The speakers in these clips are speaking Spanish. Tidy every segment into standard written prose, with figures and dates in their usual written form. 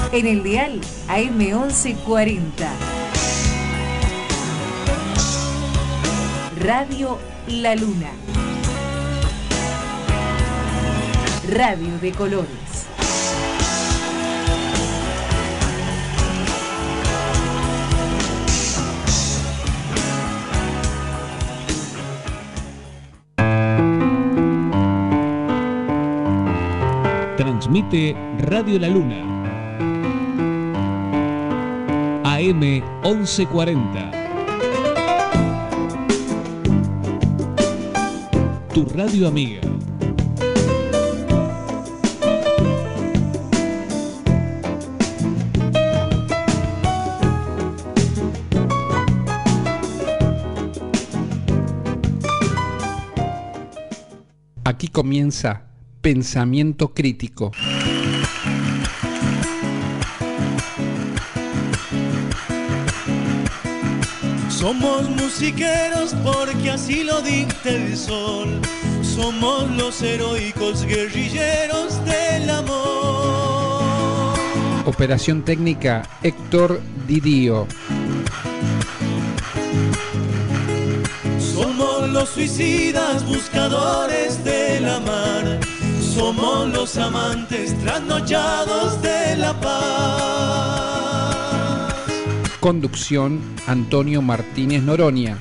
En el dial AM 1140. Radio La Luna. Radio de colores. Transmite Radio La Luna. AM 1140. Tu radio amiga. Aquí comienza Pensamiento Crítico. Somos musiqueros porque así lo dicta el sol. Somos los heroicos guerrilleros del amor. Operación técnica Héctor Didío. Somos los suicidas buscadores de la mar. Somos los amantes trasnochados de la paz. Conducción Antonio Martínez Noronia.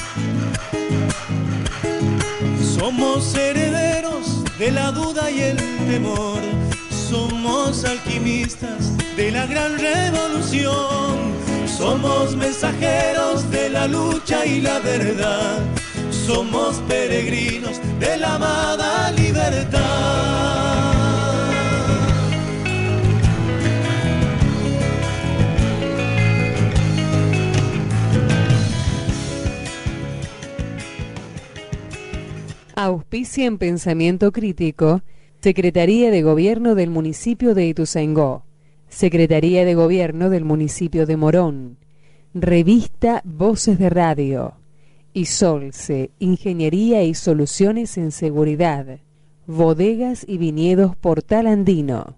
Somos herederos de la duda y el temor. Somos alquimistas de la gran revolución. Somos mensajeros de la lucha y la verdad. Somos peregrinos de la amada libertad. Auspicia en Pensamiento Crítico, Secretaría de Gobierno del Municipio de Ituzaingó, Secretaría de Gobierno del Municipio de Morón, Revista Voces de Radio, Isolce, Ingeniería y Soluciones en Seguridad, Bodegas y Viñedos Portal Andino.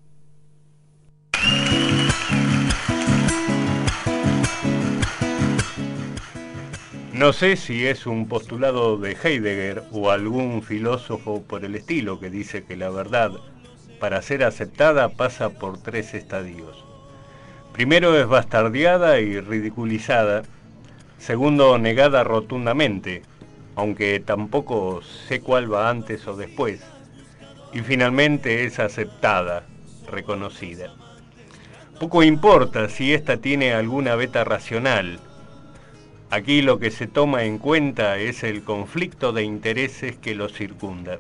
No sé si es un postulado de Heidegger o algún filósofo por el estilo que dice que la verdad, para ser aceptada, pasa por 3 estadios. Primero es bastardeada y ridiculizada. Segundo, negada rotundamente, aunque tampoco sé cuál va antes o después. Y finalmente es aceptada, reconocida. Poco importa si ésta tiene alguna beta racional. Aquí lo que se toma en cuenta es el conflicto de intereses que lo circunda.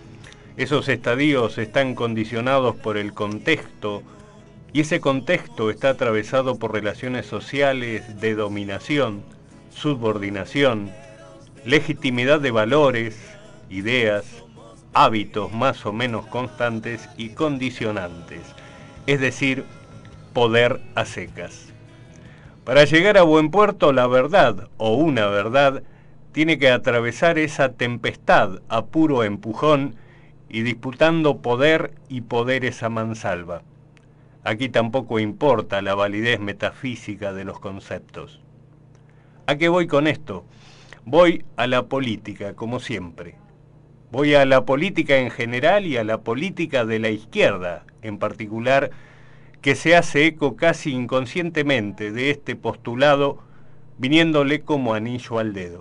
Esos estadios están condicionados por el contexto, y ese contexto está atravesado por relaciones sociales de dominación, subordinación, legitimidad de valores, ideas, hábitos más o menos constantes y condicionantes, es decir, poder a secas. Para llegar a buen puerto, la verdad, o una verdad, tiene que atravesar esa tempestad a puro empujón y disputando poder y poderes a mansalva. Aquí tampoco importa la validez metafísica de los conceptos. ¿A qué voy con esto? Voy a la política, como siempre. Voy a la política en general y a la política de la izquierda, en particular, que se hace eco casi inconscientemente de este postulado, viniéndole como anillo al dedo.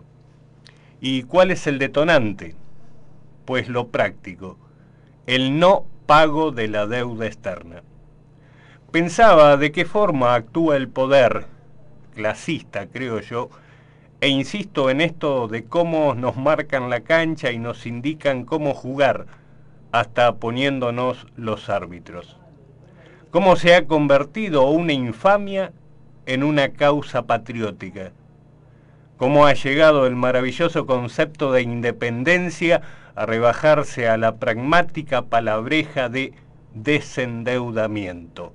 ¿Y cuál es el detonante? Pues lo práctico, el no pago de la deuda externa. Pensaba de qué forma actúa el poder, clasista creo yo, e insisto en esto de cómo nos marcan la cancha y nos indican cómo jugar, hasta poniéndonos los árbitros. Cómo se ha convertido una infamia en una causa patriótica. Cómo ha llegado el maravilloso concepto de independencia a rebajarse a la pragmática palabreja de desendeudamiento.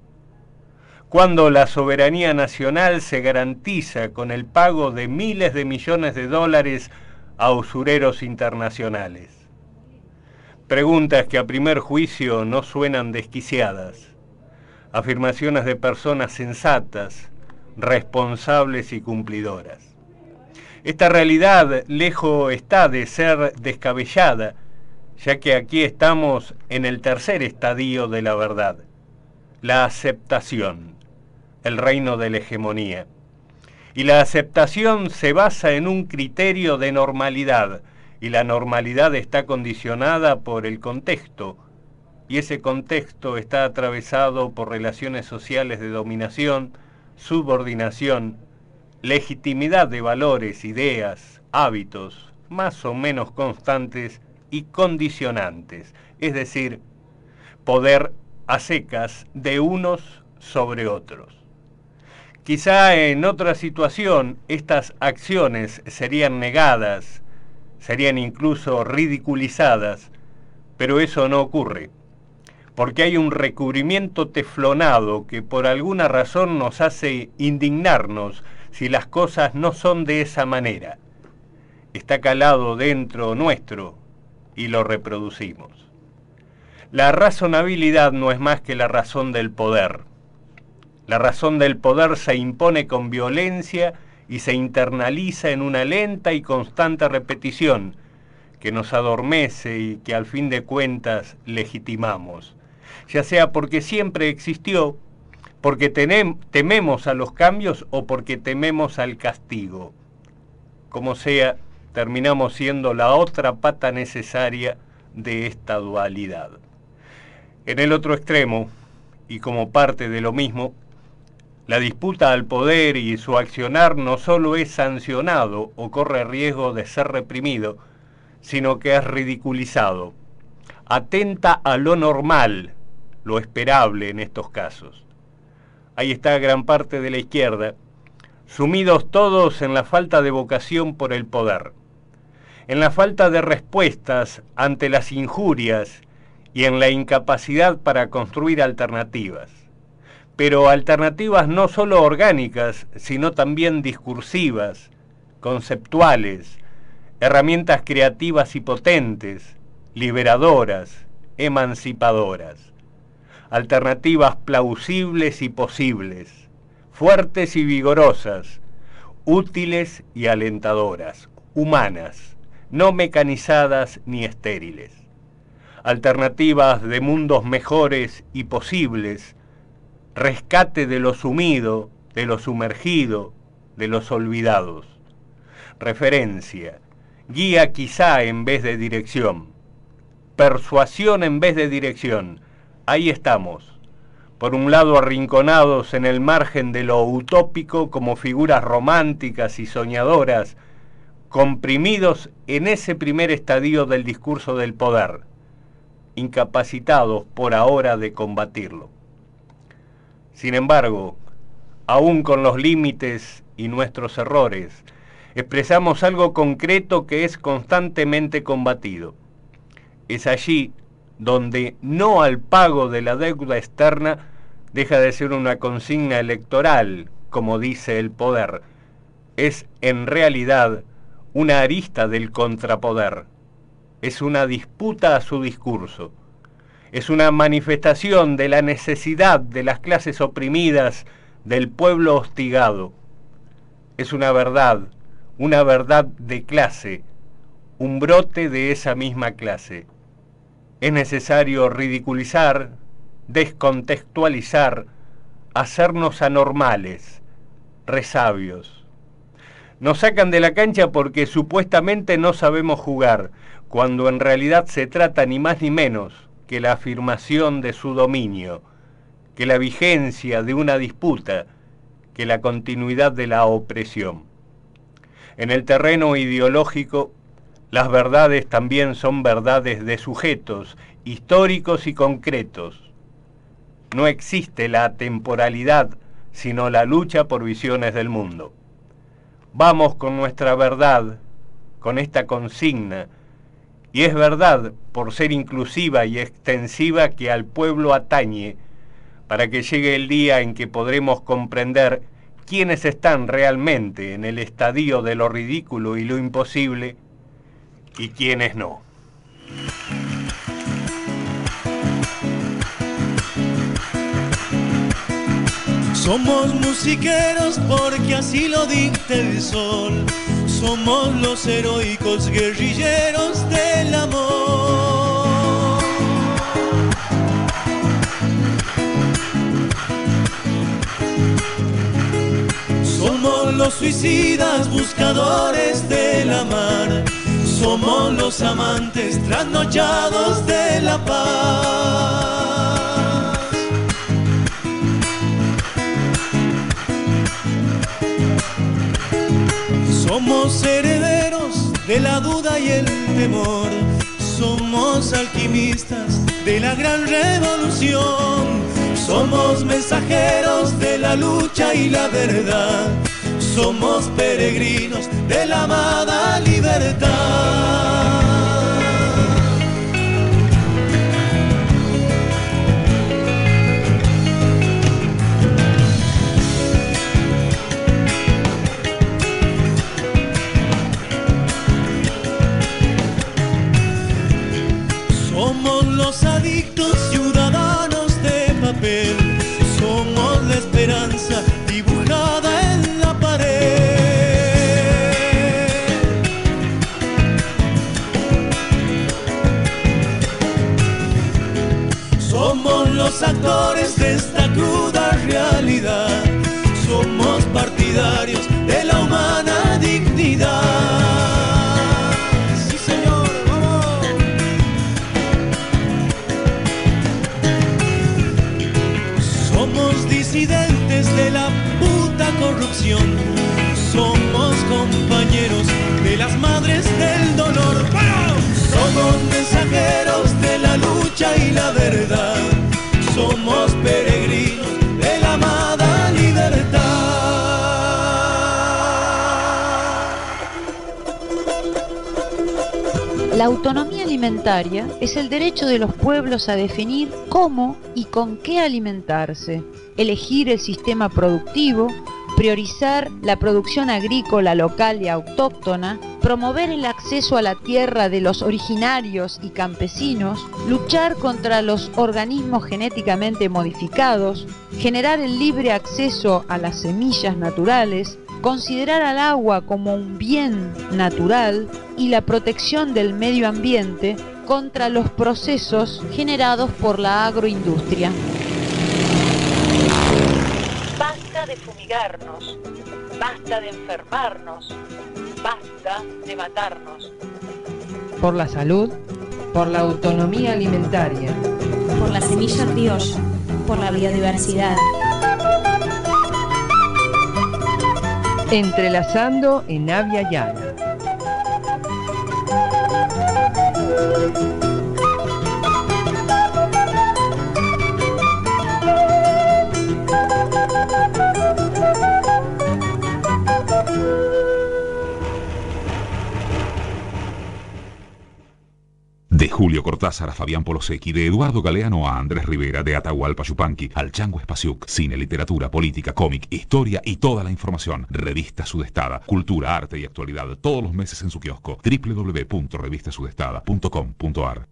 Cuando la soberanía nacional se garantiza con el pago de miles de millones de dólares a usureros internacionales. Preguntas que a primer juicio no suenan desquiciadas. afirmaciones de personas sensatas, responsables y cumplidoras. Esta realidad lejos está de ser descabellada, ya que aquí estamos en el tercer estadio de la verdad, la aceptación, el reino de la hegemonía. Y la aceptación se basa en un criterio de normalidad, y la normalidad está condicionada por el contexto, y ese contexto está atravesado por relaciones sociales de dominación, subordinación, legitimidad de valores, ideas, hábitos, más o menos constantes y condicionantes, es decir, poder a secas de unos sobre otros. Quizá en otra situación estas acciones serían negadas, serían incluso ridiculizadas, pero eso no ocurre, porque hay un recubrimiento teflonado que por alguna razón nos hace indignarnos si las cosas no son de esa manera. Está calado dentro nuestro y lo reproducimos. La razonabilidad no es más que la razón del poder. La razón del poder se impone con violencia y se internaliza en una lenta y constante repetición que nos adormece y que al fin de cuentas legitimamos, ya sea porque siempre existió, porque tememos a los cambios o porque tememos al castigo. Como sea, terminamos siendo la otra pata necesaria de esta dualidad. En el otro extremo, y como parte de lo mismo, la disputa al poder y su accionar no solo es sancionado o corre riesgo de ser reprimido, sino que es ridiculizado. Atenta a lo normal, lo esperable en estos casos. Ahí está gran parte de la izquierda, sumidos todos en la falta de vocación por el poder, en la falta de respuestas ante las injurias y en la incapacidad para construir alternativas. Pero alternativas no solo orgánicas, sino también discursivas, conceptuales, herramientas creativas y potentes, liberadoras, emancipadoras. Alternativas plausibles y posibles, fuertes y vigorosas, útiles y alentadoras, humanas, no mecanizadas ni estériles. Alternativas de mundos mejores y posibles, rescate de lo sumido, de lo sumergido, de los olvidados. Referencia, guía quizá en vez de dirección, persuasión en vez de dirección. Ahí estamos, por un lado arrinconados en el margen de lo utópico como figuras románticas y soñadoras, comprimidos en ese primer estadio del discurso del poder, incapacitados por ahora de combatirlo. Sin embargo, aún con los límites y nuestros errores, expresamos algo concreto que es constantemente combatido. Es allí donde no al pago de la deuda externa deja de ser una consigna electoral, como dice el poder. Es en realidad una arista del contrapoder. Es una disputa a su discurso. Es una manifestación de la necesidad de las clases oprimidas, del pueblo hostigado. Es una verdad de clase, un brote de esa misma clase. Es necesario ridiculizar, descontextualizar, hacernos anormales, resabios. Nos sacan de la cancha porque supuestamente no sabemos jugar, cuando en realidad se trata ni más ni menos que la afirmación de su dominio, que la vigencia de una disputa, que la continuidad de la opresión. En el terreno ideológico, las verdades también son verdades de sujetos históricos y concretos. No existe la atemporalidad, sino la lucha por visiones del mundo. Vamos con nuestra verdad, con esta consigna, y es verdad por ser inclusiva y extensiva que al pueblo atañe, para que llegue el día en que podremos comprender quiénes están realmente en el estadio de lo ridículo y lo imposible, y quiénes no. Somos musiqueros porque así lo dicta el sol. Somos los heroicos guerrilleros del amor. Somos los suicidas buscadores de la mar. Somos los amantes trasnochados de la paz. Somos herederos de la duda y el temor. Somos alquimistas de la gran revolución. Somos mensajeros de la lucha y la verdad. Somos peregrinos de la amada libertad. Somos los adictos ciudadanos de papel. Somos la esperanza dibujada en la pared. Somos los actores de esta cruda realidad. Somos partidarios de la humana dignidad. Sí, señor, vamos. Somos disidentes de la puta corrupción. Somos compañeros de las madres del dolor. ¡Bueno! Somos mensajeros de la lucha y la verdad. Somos peregrinos de la amada libertad. La autonomía alimentaria es el derecho de los pueblos a definir cómo y con qué alimentarse, elegir el sistema productivo, priorizar la producción agrícola local y autóctona, promover el acceso a la tierra de los originarios y campesinos, luchar contra los organismos genéticamente modificados, generar el libre acceso a las semillas naturales, considerar al agua como un bien natural y la protección del medio ambiente contra los procesos generados por la agroindustria. Basta de fumigarnos, basta de enfermarnos, basta de matarnos. Por la salud, por la autonomía alimentaria, por la semilla criolla, por la biodiversidad. Entrelazando en Avia Yala. De Julio Cortázar a Fabián Polosecchi, de Eduardo Galeano a Andrés Rivera, de Atahualpa Yupanqui al Chango Espasiuk, cine, literatura, política, cómic, historia y toda la información. Revista Sudestada, cultura, arte y actualidad, todos los meses en su kiosco, www.revistasudestada.com.ar.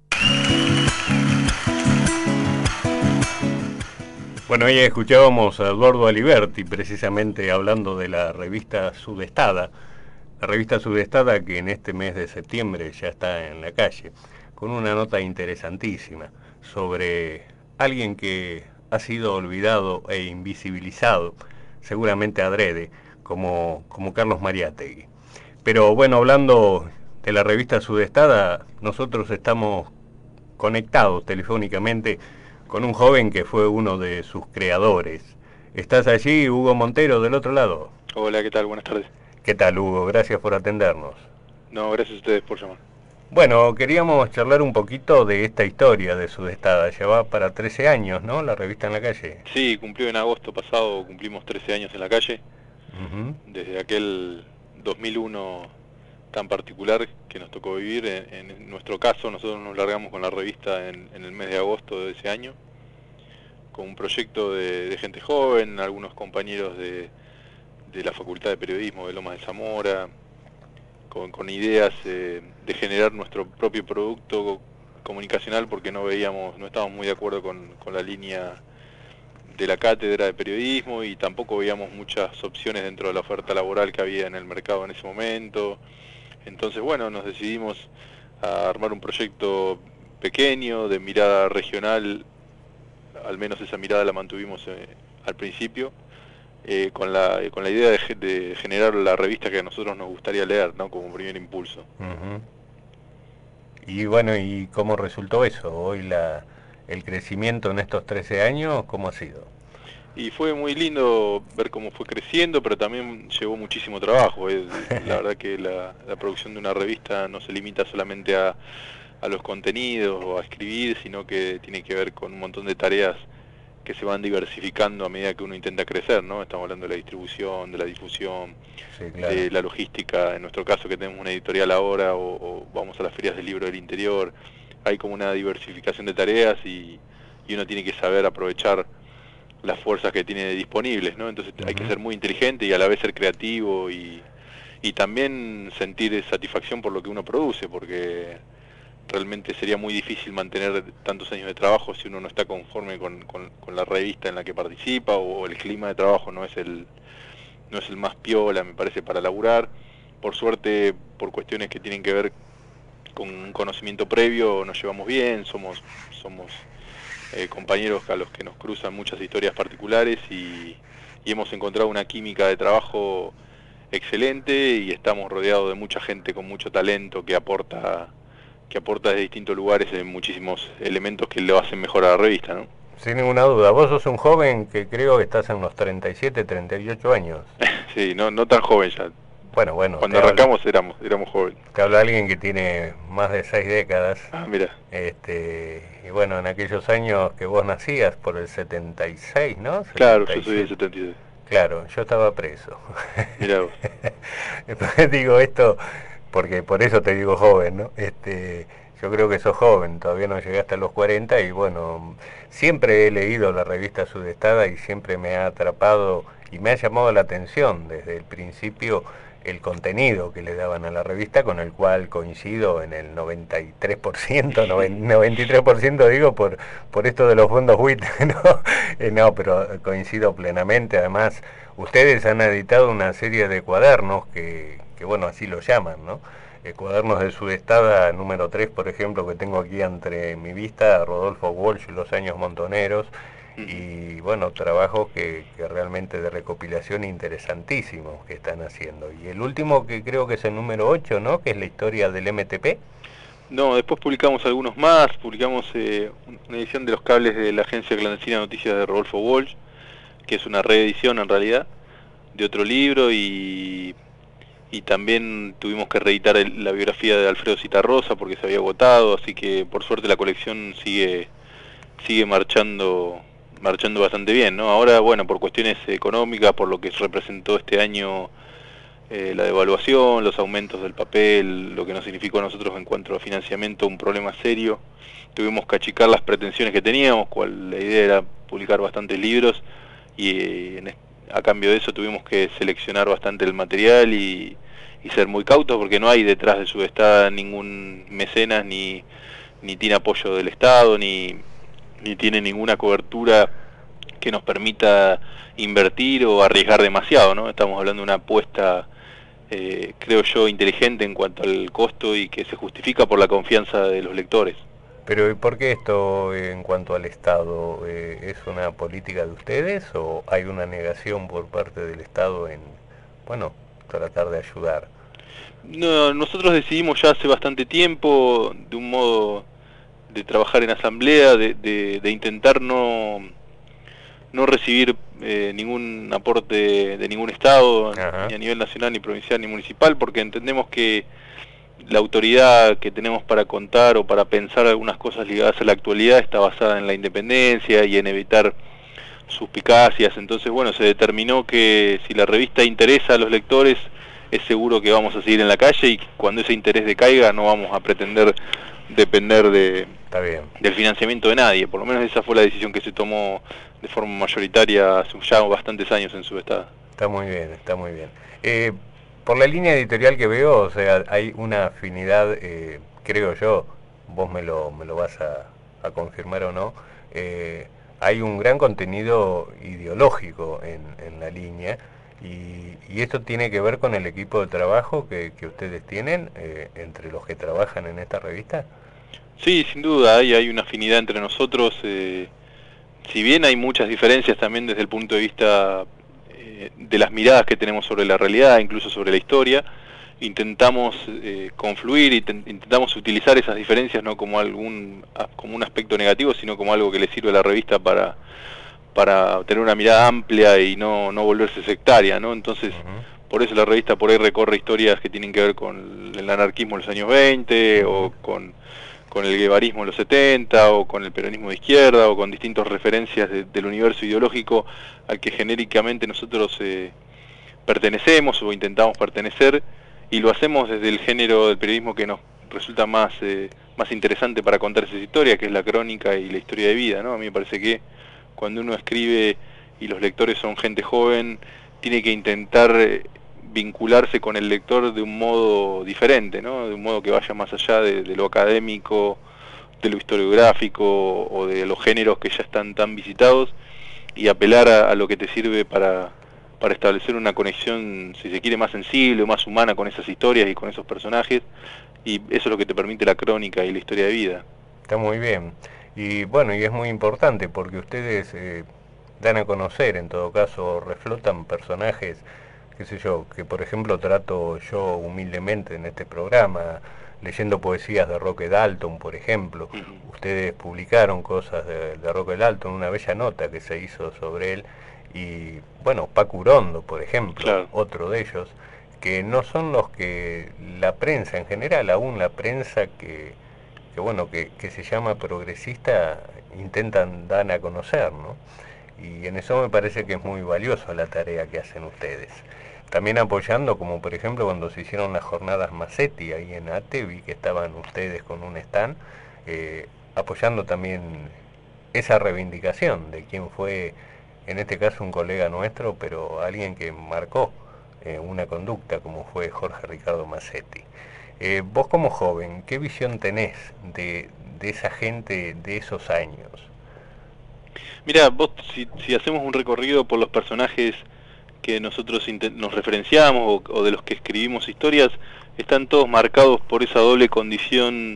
Bueno, ahí escuchábamos a Eduardo Aliberti, precisamente hablando de la revista Sudestada. La revista Sudestada que en este mes de septiembre ya está en la calle, con una nota interesantísima sobre alguien que ha sido olvidado e invisibilizado, seguramente adrede, como Carlos Mariátegui. Pero bueno, hablando de la revista Sudestada, nosotros estamos conectados telefónicamente con un joven que fue uno de sus creadores. ¿Estás allí, Hugo Montero, del otro lado? Hola, ¿qué tal? Buenas tardes. ¿Qué tal, Hugo? Gracias por atendernos. No, gracias a ustedes por llamar. Bueno, queríamos charlar un poquito de esta historia de Sudestada. Ya va para 13 años, ¿no? La revista en la calle. Sí, cumplió en agosto pasado, cumplimos 13 años en la calle. Desde aquel 2001 tan particular que nos tocó vivir. En nuestro caso, nosotros nos largamos con la revista en el mes de agosto de ese año, con un proyecto de gente joven, algunos compañeros de la Facultad de Periodismo de Lomas de Zamora, con ideas de generar nuestro propio producto comunicacional, porque no estábamos muy de acuerdo con la línea de la cátedra de periodismo y tampoco veíamos muchas opciones dentro de la oferta laboral que había en el mercado en ese momento. Entonces, bueno, nos decidimos a armar un proyecto pequeño de mirada regional, al menos esa mirada la mantuvimos al principio, con la idea de generar la revista que a nosotros nos gustaría leer, ¿no? Como primer impulso. Y bueno, ¿y cómo resultó eso? Hoy el crecimiento en estos 13 años, ¿cómo ha sido? Y fue muy lindo ver cómo fue creciendo, pero también llevó muchísimo trabajo. La verdad que la producción de una revista no se limita solamente a los contenidos o a escribir, sino que tiene que ver con un montón de tareas que se van diversificando a medida que uno intenta crecer, ¿no? Estamos hablando de la distribución, de la difusión, sí, claro, de la logística, en nuestro caso que tenemos una editorial ahora o vamos a las ferias del libro del interior, hay como una diversificación de tareas y uno tiene que saber aprovechar las fuerzas que tiene disponibles, ¿no? Entonces hay que ser muy inteligente y a la vez ser creativo y también sentir satisfacción por lo que uno produce, porque realmente sería muy difícil mantener tantos años de trabajo si uno no está conforme con la revista en la que participa, o el clima de trabajo no es el más piola, me parece, para laburar. Por suerte, por cuestiones que tienen que ver con un conocimiento previo, nos llevamos bien, somos compañeros a los que nos cruzan muchas historias particulares y hemos encontrado una química de trabajo excelente y estamos rodeados de mucha gente con mucho talento que aporta desde distintos lugares en muchísimos elementos que lo hacen mejor a la revista, ¿no? Sin ninguna duda. Vos sos un joven que creo que estás en unos 37, 38 años. Sí, no tan joven ya. Bueno. Cuando arrancamos éramos jóvenes. Te habla alguien que tiene más de 6 décadas. Ah, mira. Y bueno, en aquellos años que vos nacías, por el 76, ¿no? 76. Claro, yo soy del 76. Claro, yo estaba preso. Mirá vos. Entonces digo esto porque por eso te digo joven, ¿no? Yo creo que sos joven, todavía no llegaste a los 40 y bueno, siempre he leído la revista Sudestada y siempre me ha atrapado y me ha llamado la atención desde el principio el contenido que le daban a la revista, con el cual coincido en el 93%, 93% digo por esto de los fondos WIT, ¿no? No, pero coincido plenamente. Además, ustedes han editado una serie de cuadernos que bueno, así lo llaman, ¿no? Cuadernos de Sudestada número 3, por ejemplo, que tengo aquí ante mi vista, Rodolfo Walsh y los años montoneros, y bueno, trabajos que realmente de recopilación interesantísimos que están haciendo. Y el último, que creo que es el número 8, ¿no? Que es la historia del MTP. No, después publicamos algunos más, publicamos una edición de los cables de la agencia clandestina de noticias de Rodolfo Walsh, que es una reedición en realidad de otro libro, y también tuvimos que reeditar la biografía de Alfredo Citarrosa porque se había agotado, así que por suerte la colección sigue marchando bastante bien, ¿no? Ahora, bueno, por cuestiones económicas, por lo que representó este año la devaluación, los aumentos del papel, lo que nos significó a nosotros en cuanto a financiamiento, un problema serio, tuvimos que achicar las pretensiones que teníamos, la idea era publicar bastantes libros y a cambio de eso tuvimos que seleccionar bastante el material y ser muy cautos, porque no hay detrás de Sudestada ningún mecenas, ni tiene apoyo del Estado, ni tiene ninguna cobertura que nos permita invertir o arriesgar demasiado, ¿no? Estamos hablando de una apuesta, creo yo, inteligente en cuanto al costo y que se justifica por la confianza de los lectores. Pero ¿y por qué esto en cuanto al Estado? ¿Es una política de ustedes o hay una negación por parte del Estado en, bueno, tratar de ayudar? No, nosotros decidimos ya hace bastante tiempo, de un modo de trabajar en asamblea, de intentar no recibir ningún aporte de ningún Estado, ni a nivel nacional, ni provincial, ni municipal, porque entendemos que la autoridad que tenemos para contar o para pensar algunas cosas ligadas a la actualidad está basada en la independencia y en evitar suspicacias. Entonces, bueno, se determinó que si la revista interesa a los lectores, es seguro que vamos a seguir en la calle, y cuando ese interés decaiga no vamos a pretender depender del financiamiento de nadie. Por lo menos esa fue la decisión que se tomó de forma mayoritaria hace ya bastantes años en Sudestada. Está muy bien, está muy bien. Por la línea editorial que veo, o sea, hay una afinidad, creo yo, vos me lo vas a confirmar o no, hay un gran contenido ideológico en la línea, y esto tiene que ver con el equipo de trabajo que ustedes tienen entre los que trabajan en esta revista. Sí, sin duda, hay una afinidad entre nosotros, si bien hay muchas diferencias también desde el punto de vista de las miradas que tenemos sobre la realidad, incluso sobre la historia. Intentamos confluir, intentamos utilizar esas diferencias no como como un aspecto negativo, sino como algo que le sirve a la revista para tener una mirada amplia y no volverse sectaria, ¿no? Entonces, por eso la revista por ahí recorre historias que tienen que ver con el anarquismo en los años 20, o con el guevarismo en los 70, o con el peronismo de izquierda, o con distintas referencias del universo ideológico al que genéricamente nosotros pertenecemos o intentamos pertenecer, y lo hacemos desde el género del periodismo que nos resulta más interesante para contar esas historias, que es la crónica y la historia de vida, ¿no? A mí me parece que cuando uno escribe y los lectores son gente joven, tiene que intentar vincularse con el lector de un modo diferente, ¿no? De un modo que vaya más allá de lo académico, de lo historiográfico o de los géneros que ya están tan visitados, y apelar a lo que te sirve para establecer una conexión, si se quiere, más sensible o más humana con esas historias y con esos personajes, y eso es lo que te permite la crónica y la historia de vida. Está muy bien. Y bueno, y es muy importante porque ustedes dan a conocer, en todo caso, reflotan personajes, qué sé yo, que por ejemplo trato yo humildemente en este programa, leyendo poesías de Roque Dalton, por ejemplo. Ustedes publicaron cosas de Roque Dalton, una bella nota que se hizo sobre él, y bueno, Paco Urondo, por ejemplo, claro, otro de ellos, que no son los que la prensa en general, aún la prensa que se llama progresista, intentan dar a conocer, ¿no? Y en eso me parece que es muy valiosa la tarea que hacen ustedes. También apoyando, como por ejemplo cuando se hicieron las jornadas Massetti ahí en ATE, vi que estaban ustedes con un stand, apoyando también esa reivindicación de quien fue, en este caso un colega nuestro, pero alguien que marcó una conducta como fue Jorge Ricardo Massetti. Vos como joven, ¿qué visión tenés de esa gente de esos años? Mira, vos si hacemos un recorrido por los personajes que nosotros nos referenciamos o de los que escribimos historias, están todos marcados por esa doble condición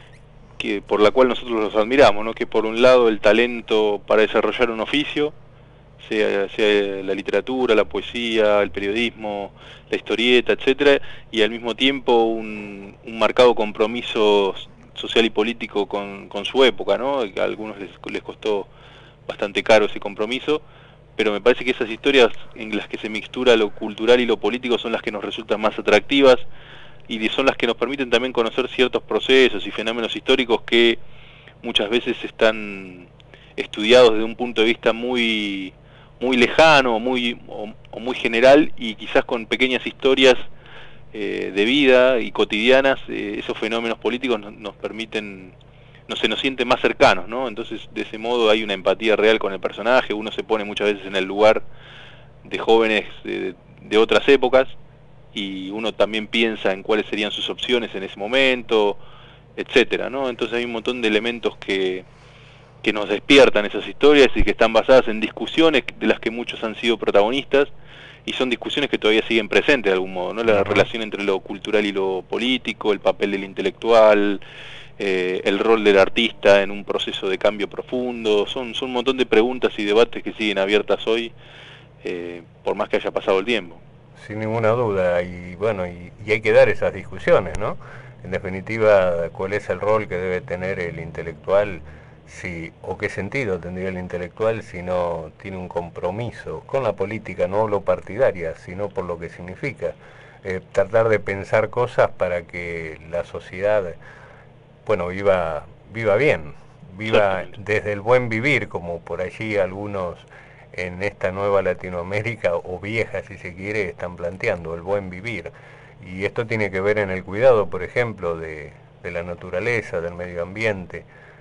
por la cual nosotros los admiramos, ¿no? Que por un lado el talento para desarrollar un oficio, sea la literatura, la poesía, el periodismo, la historieta, etcétera, y al mismo tiempo un marcado compromiso social y político con su época, ¿no? A algunos les costó bastante caro ese compromiso, pero me parece que esas historias en las que se mixtura lo cultural y lo político son las que nos resultan más atractivas, y son las que nos permiten también conocer ciertos procesos y fenómenos históricos que muchas veces están estudiados desde un punto de vista muy lejano o muy general, y quizás con pequeñas historias de vida y cotidianas, esos fenómenos políticos nos permiten, se nos sienten más cercanos, ¿no? Entonces, de ese modo hay una empatía real con el personaje, uno se pone muchas veces en el lugar de jóvenes de otras épocas, y uno también piensa en cuáles serían sus opciones en ese momento, etcétera, ¿no? Entonces hay un montón de elementos que nos despiertan esas historias y que están basadas en discusiones de las que muchos han sido protagonistas, y son discusiones que todavía siguen presentes de algún modo, ¿no? La relación entre lo cultural y lo político, el papel del intelectual, el rol del artista en un proceso de cambio profundo, son un montón de preguntas y debates que siguen abiertas hoy, por más que haya pasado el tiempo. Sin ninguna duda, y bueno, y hay que dar esas discusiones, ¿no? En definitiva, ¿cuál es el rol que debe tener el intelectual? O qué sentido tendría el intelectual si no tiene un compromiso con la política, no lo partidaria, sino por lo que significa. Tratar de pensar cosas para que la sociedad, bueno, viva bien, viva desde el buen vivir, como por allí algunos en esta nueva Latinoamérica, o vieja si se quiere, están planteando el buen vivir. Y esto tiene que ver en el cuidado, por ejemplo, de la naturaleza, del medio ambiente,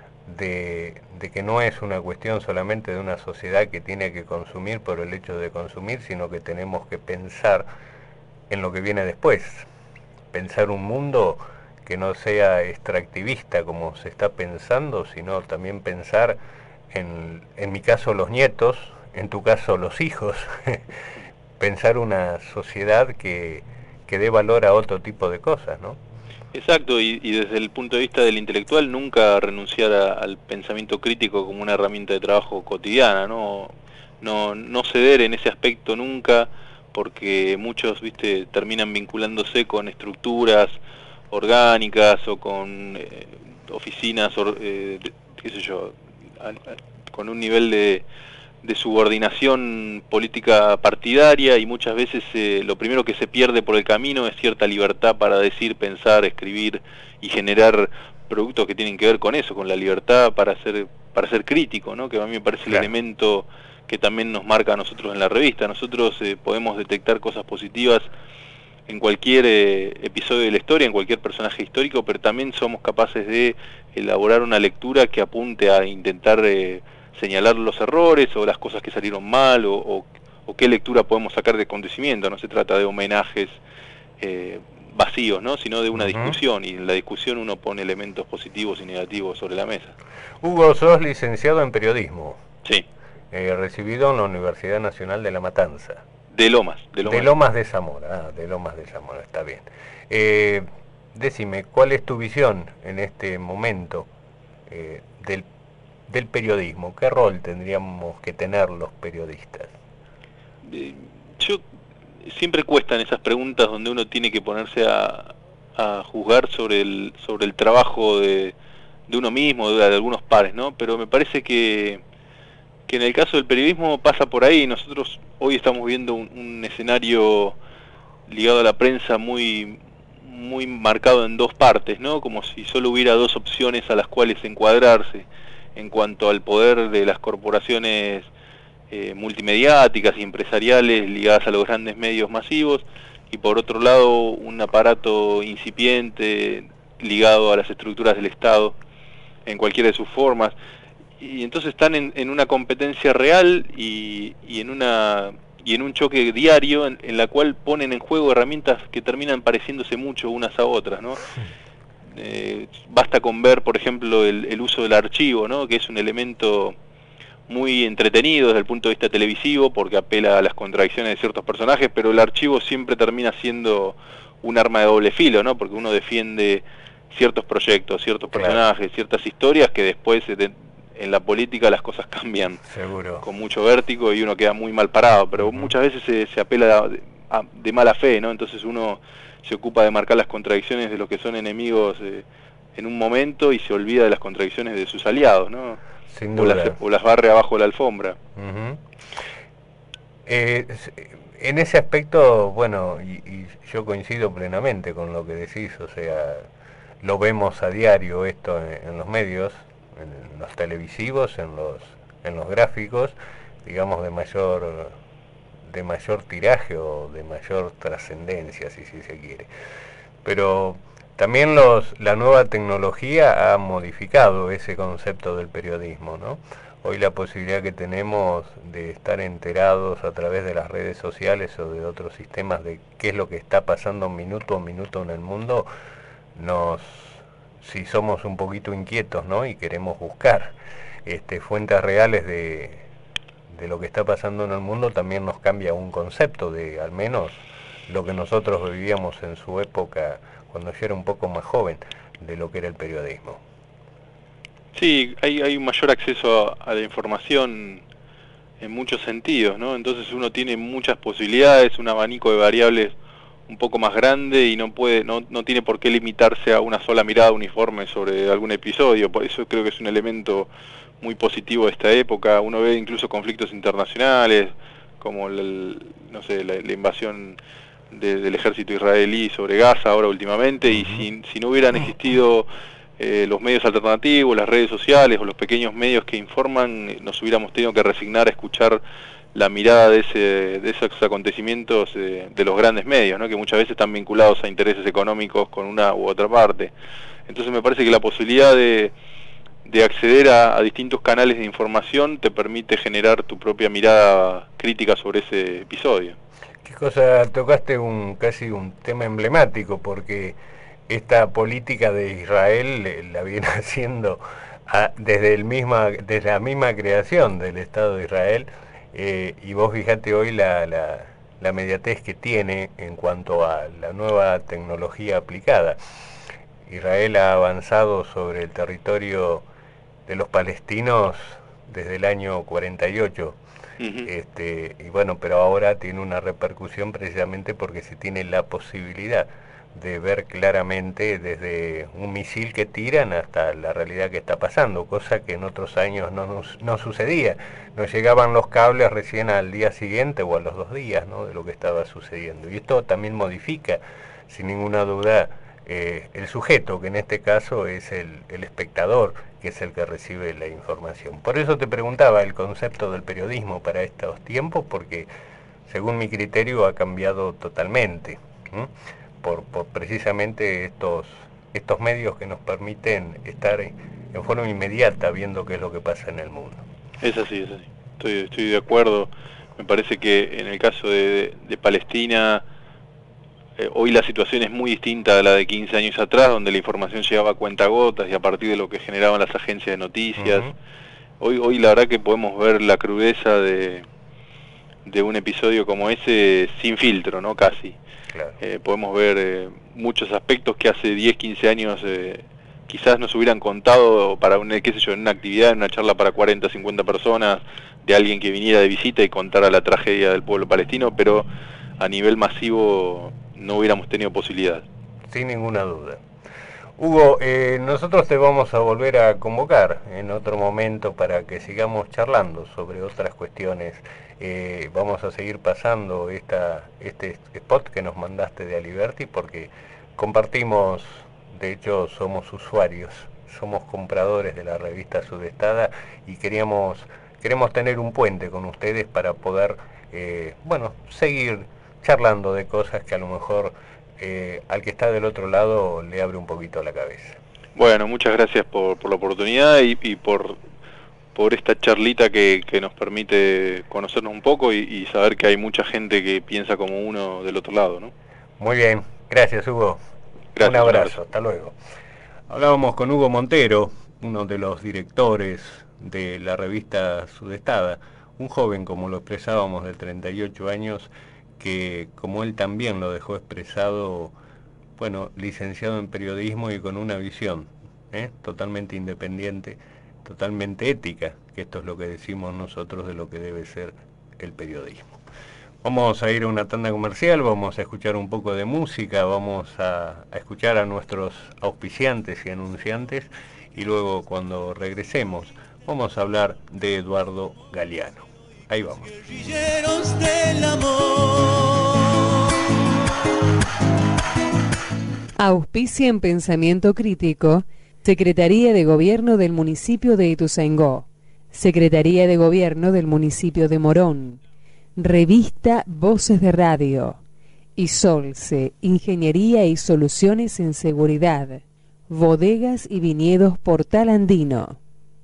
de que no es una cuestión solamente de una sociedad que tiene que consumir por el hecho de consumir, sino que tenemos que pensar en lo que viene después, pensar un mundo que no sea extractivista como se está pensando, sino también pensar en mi caso los nietos, en tu caso los hijos, pensar una sociedad que dé valor a otro tipo de cosas, ¿no? Exacto, y desde el punto de vista del intelectual nunca renunciar al pensamiento crítico como una herramienta de trabajo cotidiana, no ceder en ese aspecto nunca, porque muchos, viste, terminan vinculándose con estructuras orgánicas o con oficinas, qué sé yo, con un nivel de subordinación política partidaria, y muchas veces lo primero que se pierde por el camino es cierta libertad para decir, pensar, escribir y generar productos que tienen que ver con eso, con la libertad para ser crítico, ¿no? Que a mí me parece el elemento que también nos marca a nosotros en la revista. Nosotros podemos detectar cosas positivas en cualquier episodio de la historia, en cualquier personaje histórico, pero también somos capaces de elaborar una lectura que apunte a intentar señalar los errores o las cosas que salieron mal, o qué lectura podemos sacar de acontecimiento. No se trata de homenajes vacíos, ¿no? Sino de una discusión, y en la discusión uno pone elementos positivos y negativos sobre la mesa. Hugo, sos licenciado en periodismo. Sí. Recibido en la Universidad Nacional de La Matanza. De Lomas de Zamora. De Lomas de Zamora, está bien. Decime, ¿cuál es tu visión en este momento del periodismo? ¿Qué rol tendríamos que tener los periodistas? Yo siempre cuestan esas preguntas donde uno tiene que ponerse a juzgar sobre el trabajo de uno mismo, de algunos pares, ¿no? Pero me parece que en el caso del periodismo pasa por ahí. Nosotros hoy estamos viendo un escenario ligado a la prensa muy marcado en dos partes, ¿no? Como si solo hubiera dos opciones a las cuales encuadrarse en cuanto al poder de las corporaciones multimediáticas y empresariales ligadas a los grandes medios masivos, y por otro lado un aparato incipiente ligado a las estructuras del Estado en cualquiera de sus formas. Y entonces están en una competencia real y en un choque diario en la cual ponen en juego herramientas que terminan pareciéndose mucho unas a otras, ¿no? Basta con ver, por ejemplo, el uso del archivo, ¿no? Que es un elemento muy entretenido desde el punto de vista televisivo porque apela a las contradicciones de ciertos personajes, pero el archivo siempre termina siendo un arma de doble filo, ¿no? Porque uno defiende ciertos proyectos, ciertos personajes, ciertas historias que después en la política las cosas cambian. Seguro. Con mucho vértigo y uno queda muy mal parado, pero muchas veces se apela de mala fe, ¿no? Entonces uno se ocupa de marcar las contradicciones de los que son enemigos en un momento y se olvida de las contradicciones de sus aliados, ¿no? Sin duda. O las barre abajo de la alfombra. En ese aspecto, bueno, y yo coincido plenamente con lo que decís, o sea, lo vemos a diario esto en los medios, en los televisivos, en los gráficos, digamos de mayor tiraje o de mayor trascendencia, si se quiere. Pero también la nueva tecnología ha modificado ese concepto del periodismo, ¿no? Hoy la posibilidad que tenemos de estar enterados a través de las redes sociales o de otros sistemas de qué es lo que está pasando minuto a minuto en el mundo, si somos un poquito inquietos, ¿no? Y queremos buscar fuentes reales de lo que está pasando en el mundo, también nos cambia un concepto de al menos lo que nosotros vivíamos en su época cuando yo era un poco más joven, de lo que era el periodismo. Sí, hay un mayor acceso a la información en muchos sentidos, ¿no? Entonces uno tiene muchas posibilidades, un abanico de variables un poco más grande y no tiene por qué limitarse a una sola mirada uniforme sobre algún episodio. Por eso creo que es un elemento muy positivo de esta época. Uno ve incluso conflictos internacionales como la invasión del ejército israelí sobre Gaza ahora últimamente, y si no hubieran existido los medios alternativos, las redes sociales o los pequeños medios que informan, nos hubiéramos tenido que resignar a escuchar la mirada de esos acontecimientos de los grandes medios, ¿no? Que muchas veces están vinculados a intereses económicos con una u otra parte. Entonces me parece que la posibilidad de acceder a distintos canales de información te permite generar tu propia mirada crítica sobre ese episodio. Qué cosa, tocaste casi un tema emblemático, porque esta política de Israel la viene haciendo desde la misma creación del Estado de Israel, y vos fíjate hoy la mediatez que tiene en cuanto a la nueva tecnología aplicada. Israel ha avanzado sobre el territorio de los palestinos desde el año 48. Y bueno, pero ahora tiene una repercusión precisamente porque se tiene la posibilidad de ver claramente desde un misil que tiran hasta la realidad que está pasando, cosa que en otros años no sucedía. Nos llegaban los cables recién al día siguiente o a los 2 días, ¿no?, de lo que estaba sucediendo. Y esto también modifica, sin ninguna duda, el sujeto, que en este caso es el espectador, que es el que recibe la información. Por eso te preguntaba el concepto del periodismo para estos tiempos, porque según mi criterio ha cambiado totalmente, por precisamente estos medios que nos permiten estar en forma inmediata viendo qué es lo que pasa en el mundo. Es así. Estoy de acuerdo. Me parece que en el caso de Palestina, hoy la situación es muy distinta a la de 15 años atrás, donde la información llegaba a cuentagotas y a partir de lo que generaban las agencias de noticias. Hoy la verdad que podemos ver la crudeza de un episodio como ese sin filtro, ¿no? Casi. Claro. Podemos ver muchos aspectos que hace 10, 15 años quizás nos hubieran contado para en una actividad, en una charla para 40, 50 personas, de alguien que viniera de visita y contara la tragedia del pueblo palestino, pero a nivel masivo no hubiéramos tenido posibilidad. Sin ninguna duda. Hugo, nosotros te vamos a volver a convocar en otro momento para que sigamos charlando sobre otras cuestiones. Vamos a seguir pasando este spot que nos mandaste de Aliberti, porque compartimos, de hecho somos usuarios, somos compradores de la revista Sudestada y queremos tener un puente con ustedes para poder seguir charlando de cosas que a lo mejor al que está del otro lado le abre un poquito la cabeza. Bueno, muchas gracias por la oportunidad y por esta charlita que nos permite conocernos un poco y saber que hay mucha gente que piensa como uno del otro lado, ¿no? Muy bien, gracias Hugo. Gracias, un abrazo, hasta luego. Hablábamos con Hugo Montero, uno de los directores de la revista Sudestada, un joven, como lo expresábamos, de 38 años, que como él también lo dejó expresado, licenciado en periodismo y con una visión totalmente independiente, totalmente ética, que esto es lo que decimos nosotros de lo que debe ser el periodismo. Vamos a ir a una tanda comercial, vamos a escuchar un poco de música, vamos a escuchar a nuestros auspiciantes y anunciantes, y luego cuando regresemos vamos a hablar de Eduardo Galeano. Ahí vamos. Guerrilleros del amor. Auspicia en Pensamiento Crítico, Secretaría de Gobierno del Municipio de Ituzaingó, Secretaría de Gobierno del Municipio de Morón, Revista Voces de Radio, Isolce, Ingeniería y Soluciones en Seguridad, Bodegas y Viñedos Portal Andino.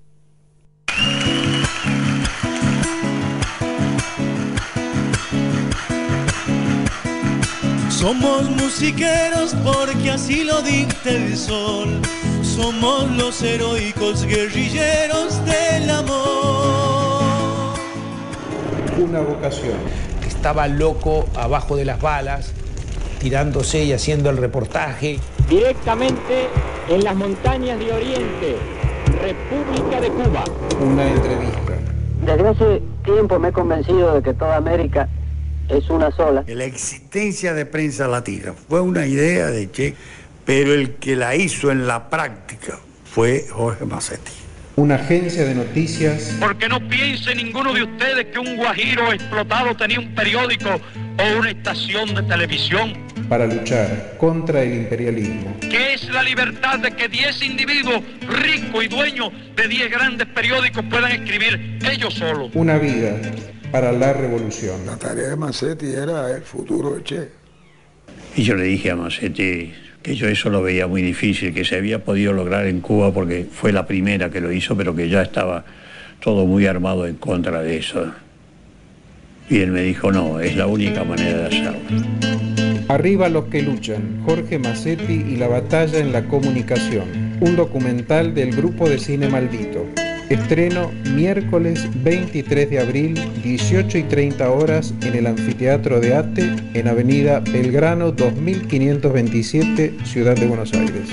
Somos musiqueros porque así lo dicta el sol. Somos los heroicos guerrilleros del amor. Una vocación. Estaba loco abajo de las balas, tirándose y haciendo el reportaje. Directamente en las montañas de Oriente, República de Cuba. Una entrevista. Desde hace tiempo me he convencido de que toda América es una sola. La existencia de Prensa Latina fue una idea de Che, pero el que la hizo en la práctica fue Jorge Massetti. Una agencia de noticias. Porque no piense ninguno de ustedes que un guajiro explotado tenía un periódico o una estación de televisión. Para luchar contra el imperialismo. ¿Qué es la libertad de que 10 individuos ricos y dueños de 10 grandes periódicos puedan escribir ellos solos? Una vida para la revolución. La tarea de Massetti era el futuro de Che. Y yo le dije a Massetti que yo eso lo veía muy difícil, que se había podido lograr en Cuba porque fue la primera que lo hizo, pero que ya estaba todo muy armado en contra de eso. Y él me dijo, no, es la única manera de hacerlo. Arriba los que luchan, Jorge Massetti y la batalla en la comunicación. un documental del Grupo de Cine Maldito. Estreno miércoles 23 de abril, 18:30 horas, en el Anfiteatro de Ate, en Avenida Belgrano 2527, Ciudad de Buenos Aires.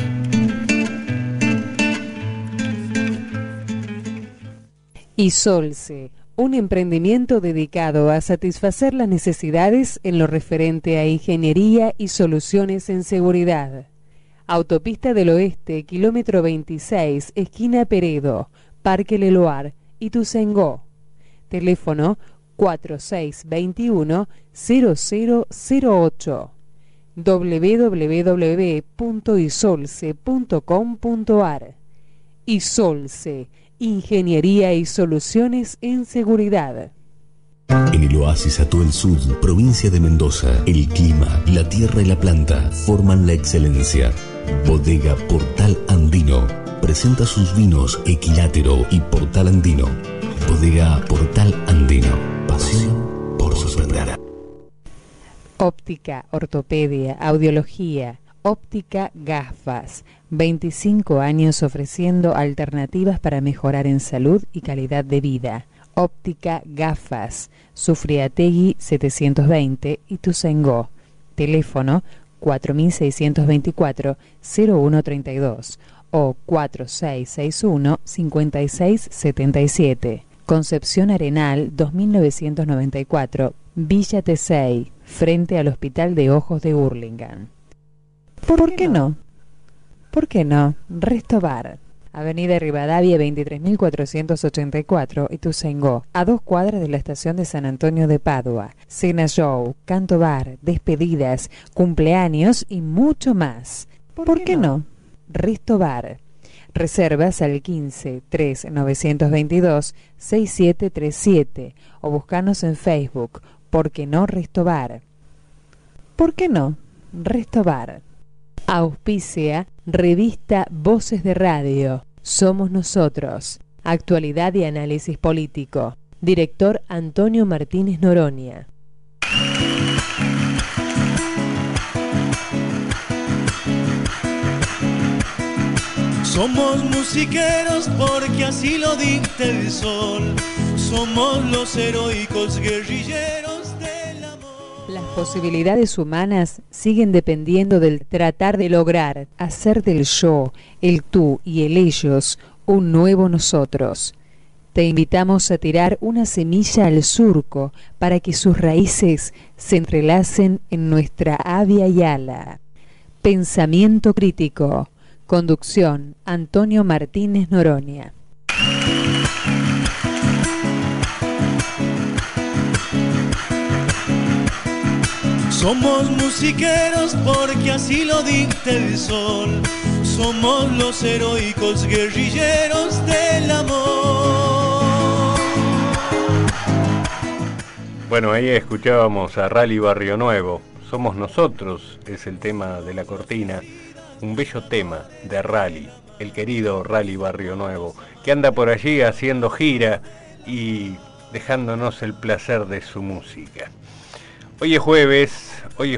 Isolce, un emprendimiento dedicado a satisfacer las necesidades en lo referente a ingeniería y soluciones en seguridad. Autopista del Oeste, kilómetro 26, esquina Peredo, Parque Leloir, Ituzaingó. Teléfono 4621-0008. www.isolce.com.ar. Isolce, ingeniería y soluciones en seguridad. En el oasis Atuel Sud, provincia de Mendoza, el clima, la tierra y la planta forman la excelencia. Bodega Portal Andino presenta sus vinos Equilátero y Portal Andino. Bodega Portal Andino, pasión por sorprender. Óptica, ortopedia, audiología, óptica, gafas. 25 años ofreciendo alternativas para mejorar en salud y calidad de vida. Óptica, gafas. Sufriategui 720, Ituzaingó. Teléfono 4624-0132 o 4661-5677. Concepción Arenal 2994, Villa Tesey, frente al Hospital de Ojos de Hurlingham. ¿Por qué no? ¿Por qué no? Restobar. Avenida Rivadavia 23.484, Ituzaingó, a 2 cuadras de la estación de San Antonio de Padua. Cena show, canto bar, despedidas, cumpleaños y mucho más. ¿Por qué no? Restobar. Reservas al 15-3922-6737 o buscanos en Facebook. ¿Por qué no Restobar? ¿Por qué no? Restobar. Auspicia Revista Voces de Radio. Somos nosotros. Actualidad y análisis político. Director Antonio Martínez Noronia. Somos musiqueros porque así lo dicta el sol. Somos los heroicos guerrilleros del amor. Las posibilidades humanas siguen dependiendo del tratar de lograr hacer del yo, el tú y el ellos un nuevo nosotros. Te invitamos a tirar una semilla al surco para que sus raíces se entrelacen en nuestra avia y ala. Pensamiento crítico. Conducción, Antonio Martínez Noronia. Somos musiqueros porque así lo dicta el sol. Somos los heroicos guerrilleros del amor. Bueno, ahí escuchábamos a Rally Barrio Nuevo. Somos nosotros, es el tema de la cortina. Un bello tema de Rally, el querido Rally Barrio Nuevo, que anda por allí haciendo gira y dejándonos el placer de su música. Hoy es jueves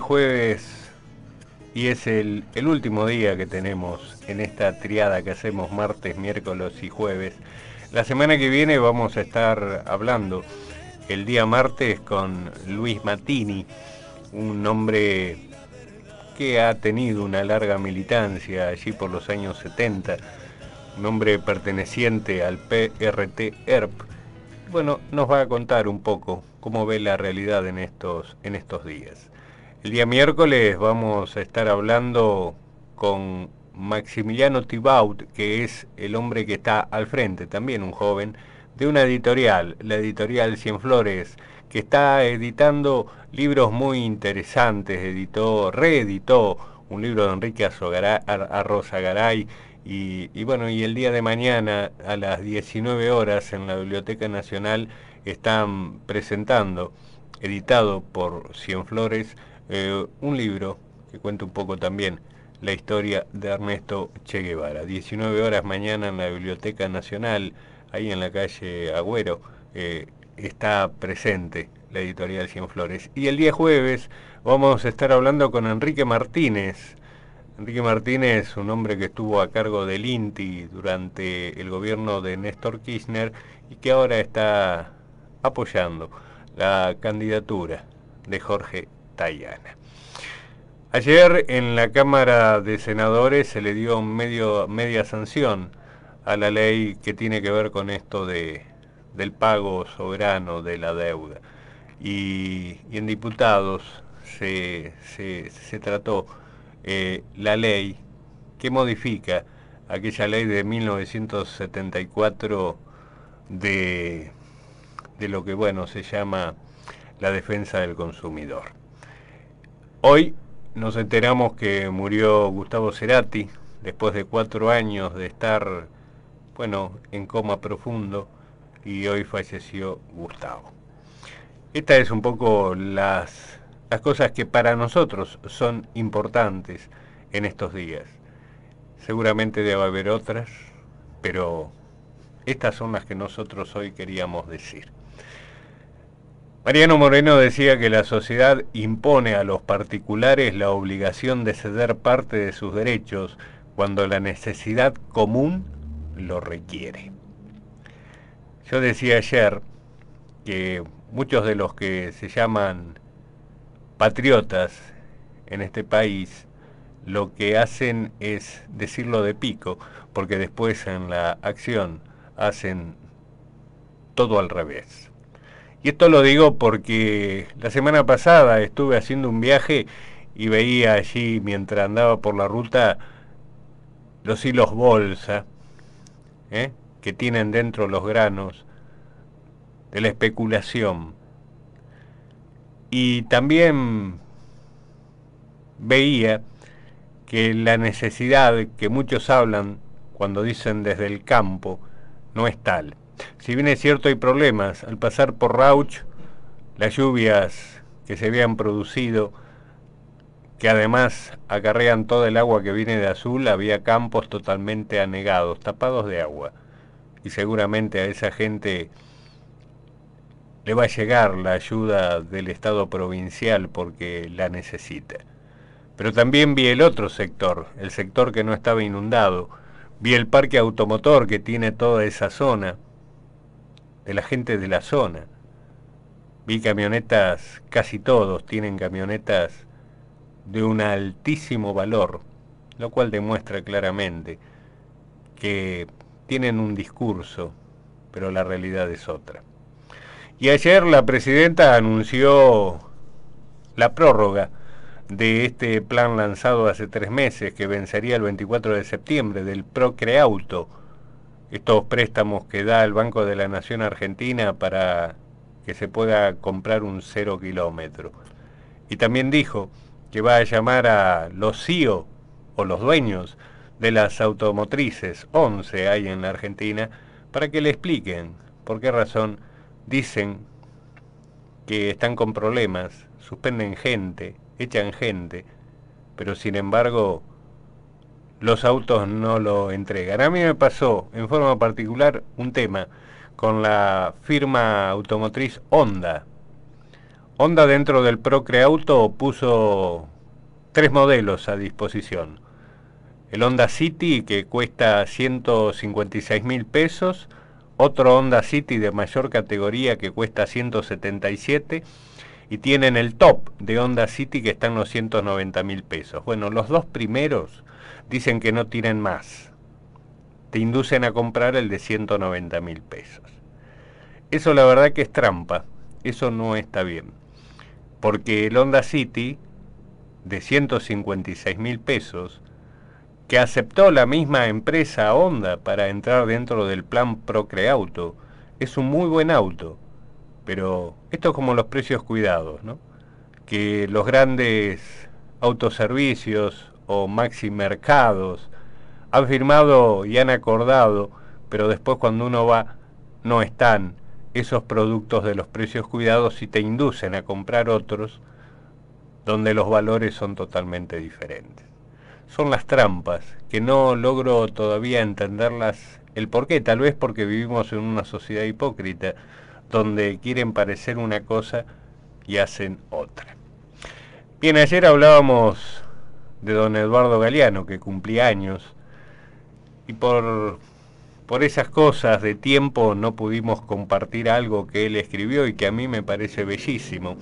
y es el último día que tenemos en esta triada que hacemos martes, miércoles y jueves. La semana que viene vamos a estar hablando el día martes con Luis Mattini, un hombre que ha tenido una larga militancia allí por los años 70, un hombre perteneciente al PRT-ERP. Bueno, nos va a contar un poco cómo ve la realidad en estos días. El día miércoles vamos a estar hablando con Maximiliano Thibaut, que es el hombre que está al frente, también un joven, de una editorial, la editorial Cienflores, que está editando libros muy interesantes. Reeditó un libro de Enrique Arrozagaray, y bueno, y el día de mañana a las 19 horas en la Biblioteca Nacional están presentando, editado por Cienflores, un libro que cuenta un poco también la historia de Ernesto Che Guevara. 19 horas mañana en la Biblioteca Nacional, ahí en la calle Agüero, está presente la editorial Cienflores. Y el día jueves vamos a estar hablando con Enrique Martínez Enrique Martínez, un hombre que estuvo a cargo del INTI durante el gobierno de Néstor Kirchner y que ahora está apoyando la candidatura de Jorge Tayana. Ayer en la Cámara de Senadores se le dio media sanción a la ley que tiene que ver con esto del pago soberano de la deuda. Y en diputados se trató la ley que modifica aquella ley de 1974 de lo que se llama la defensa del consumidor. Hoy nos enteramos que murió Gustavo Cerati después de 4 años de estar en coma profundo, y hoy falleció Gustavo. Esta es un poco las cosas que para nosotros son importantes en estos días. Seguramente debe haber otras, pero estas son las que nosotros hoy queríamos decir. Mariano Moreno decía que la sociedad impone a los particulares la obligación de ceder parte de sus derechos cuando la necesidad común lo requiere. Yo decía ayer que muchos de los que se llaman patriotas en este país lo que hacen es decirlo de pico, porque después en la acción hacen todo al revés. Y esto lo digo porque la semana pasada estuve haciendo un viaje y veía allí, mientras andaba por la ruta, los hilos bolsa, que tienen dentro los granos de la especulación. Y también veía que la necesidad que muchos hablan cuando dicen desde el campo no es tal. Si bien es cierto hay problemas, al pasar por Rauch, las lluvias que se habían producido, que además acarrean toda el agua que viene de Azul, había campos totalmente anegados, tapados de agua. Y seguramente a esa gente le va a llegar la ayuda del Estado provincial porque la necesita. Pero también vi el otro sector, el sector que no estaba inundado. Vi el parque automotor que tiene toda esa zona, de la gente de la zona. Vi camionetas, casi todos tienen camionetas de un altísimo valor, lo cual demuestra claramente que tienen un discurso, pero la realidad es otra. Y ayer la presidenta anunció la prórroga de este plan lanzado hace 3 meses, que vencería el 24 de septiembre, del Procreauto, estos préstamos que da el Banco de la Nación Argentina para que se pueda comprar un 0 kilómetro. Y también dijo que va a llamar a los CEO o los dueños de las automotrices, 11 hay en la Argentina, para que le expliquen por qué razón dicen que están con problemas, suspenden gente, echan gente, pero sin embargo los autos no lo entregan. A mí me pasó en forma particular un tema con la firma automotriz Honda. Honda dentro del Procreauto puso 3 modelos a disposición. El Honda City, que cuesta 156.000 pesos, otro Honda City de mayor categoría que cuesta 177, y tienen el top de Honda City que está en los 190.000 pesos. Bueno, los 2 primeros dicen que no tienen más. Te inducen a comprar el de 190.000 pesos. Eso la verdad que es trampa. Eso no está bien. Porque el Honda City de 156.000 pesos, que aceptó la misma empresa Honda para entrar dentro del plan Procreauto, es un muy buen auto. Pero esto es como los precios cuidados, ¿no? Que los grandes autoservicios o maximercados han firmado y han acordado, pero después cuando uno va no están esos productos de los precios cuidados y te inducen a comprar otros donde los valores son totalmente diferentes. Son las trampas que no logro todavía entenderlas el porqué, tal vez porque vivimos en una sociedad hipócrita donde quieren parecer una cosa y hacen otra. Bien, ayer hablábamos de don Eduardo Galeano, que cumplía años, y por esas cosas de tiempo no pudimos compartir algo que él escribió y que a mí me parece bellísimo,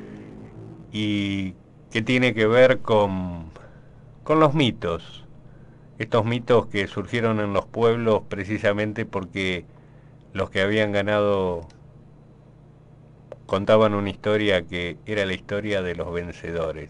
y que tiene que ver con los mitos, estos mitos que surgieron en los pueblos precisamente porque los que habían ganado contaban una historia que era la historia de los vencedores.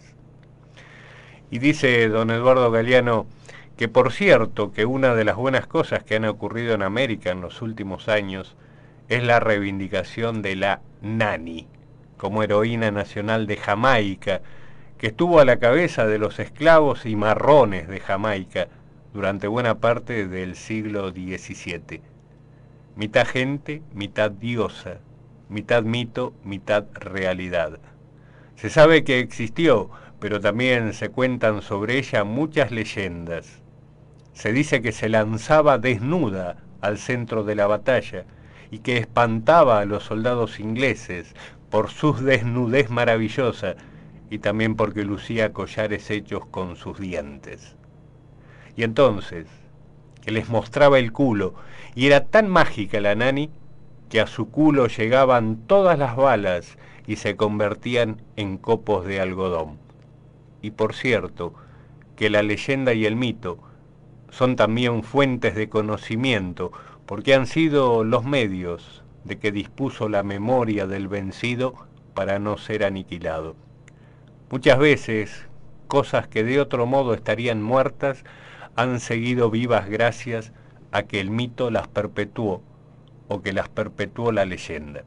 Y dice don Eduardo Galeano que, por cierto, que una de las buenas cosas que han ocurrido en América en los últimos años es la reivindicación de la Nani como heroína nacional de Jamaica, que estuvo a la cabeza de los esclavos y marrones de Jamaica durante buena parte del siglo XVII. Mitad gente, mitad diosa, mitad mito, mitad realidad. Se sabe que existió, pero también se cuentan sobre ella muchas leyendas. Se dice que se lanzaba desnuda al centro de la batalla y que espantaba a los soldados ingleses por su desnudez maravillosa y también porque lucía collares hechos con sus dientes. Y entonces, que les mostraba el culo, y era tan mágica la Nani que a su culo llegaban todas las balas y se convertían en copos de algodón. Y por cierto, que la leyenda y el mito son también fuentes de conocimiento, porque han sido los medios de que dispuso la memoria del vencido para no ser aniquilado. Muchas veces, cosas que de otro modo estarían muertas, han seguido vivas gracias a que el mito las perpetuó, o que las perpetuó la leyenda.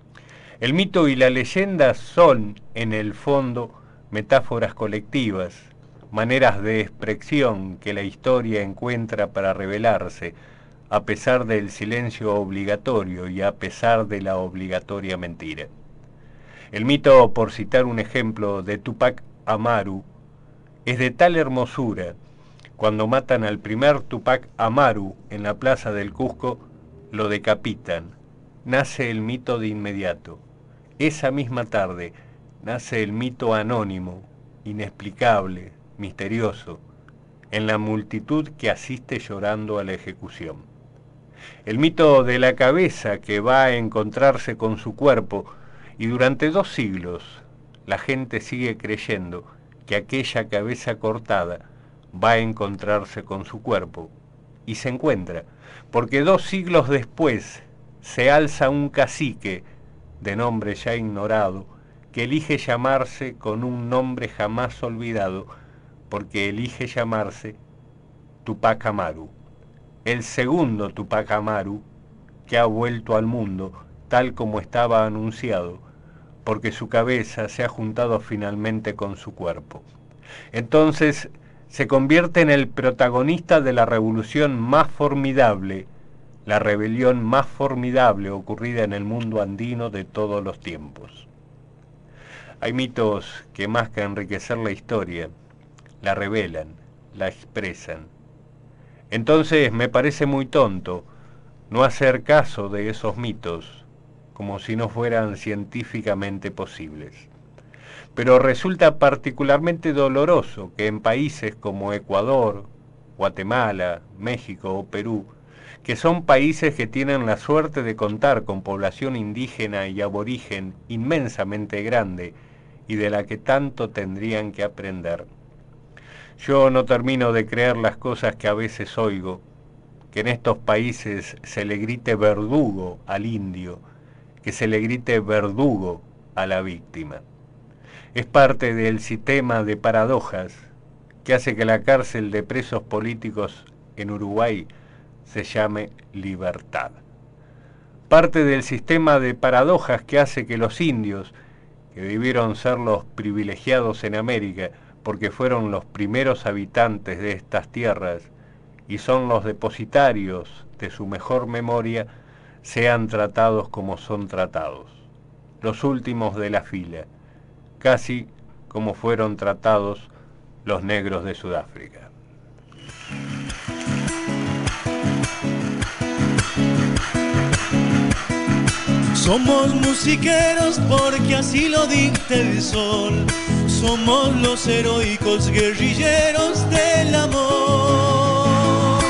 El mito y la leyenda son, en el fondo, metáforas colectivas, maneras de expresión que la historia encuentra para revelarse, a pesar del silencio obligatorio y a pesar de la obligatoria mentira. El mito, por citar un ejemplo, de Tupac Amaru, es de tal hermosura. Cuando matan al primer Tupac Amaru en la plaza del Cusco, lo decapitan. Nace el mito de inmediato. Esa misma tarde nace el mito anónimo, inexplicable, misterioso, en la multitud que asiste llorando a la ejecución. El mito de la cabeza que va a encontrarse con su cuerpo, y durante 2 siglos la gente sigue creyendo que aquella cabeza cortada va a encontrarse con su cuerpo, y se encuentra, porque 2 siglos después se alza un cacique, de nombre ya ignorado, que elige llamarse con un nombre jamás olvidado, porque elige llamarse Tupac Amaru, el segundo Tupac Amaru que ha vuelto al mundo tal como estaba anunciado, porque su cabeza se ha juntado finalmente con su cuerpo. Entonces se convierte en el protagonista de la revolución más formidable, la rebelión más formidable ocurrida en el mundo andino de todos los tiempos. Hay mitos que más que enriquecer la historia, la revelan, la expresan. Entonces me parece muy tonto no hacer caso de esos mitos, como si no fueran científicamente posibles. Pero resulta particularmente doloroso que en países como Ecuador, Guatemala, México o Perú, que son países que tienen la suerte de contar con población indígena y aborigen inmensamente grande y de la que tanto tendrían que aprender. Yo no termino de creer las cosas que a veces oigo, que en estos países se le grite verdugo al indio, que se le grite verdugo a la víctima. Es parte del sistema de paradojas que hace que la cárcel de presos políticos en Uruguay se llame libertad. Parte del sistema de paradojas que hace que los indios, que debieron ser los privilegiados en América porque fueron los primeros habitantes de estas tierras y son los depositarios de su mejor memoria, sean tratados como son tratados, los últimos de la fila, casi como fueron tratados los negros de Sudáfrica. Somos musiqueros porque así lo dicta el sol. somos los heroicos guerrilleros del amor.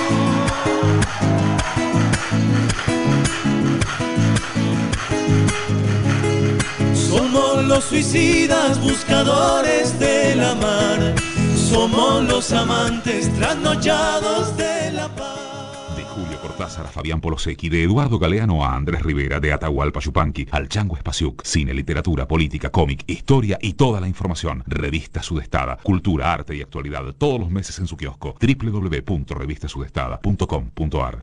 Somos los suicidas buscadores de la mar, somos los amantes trasnochados de la paz. De Julio Cortázar a Fabián Polosecchi, de Eduardo Galeano a Andrés Rivera, de Atahualpa Yupanqui al Chango Espasiuk, cine, literatura, política, cómic, historia y toda la información. Revista Sudestada, cultura, arte y actualidad, todos los meses en su kiosco. www.revistasudestada.com.ar.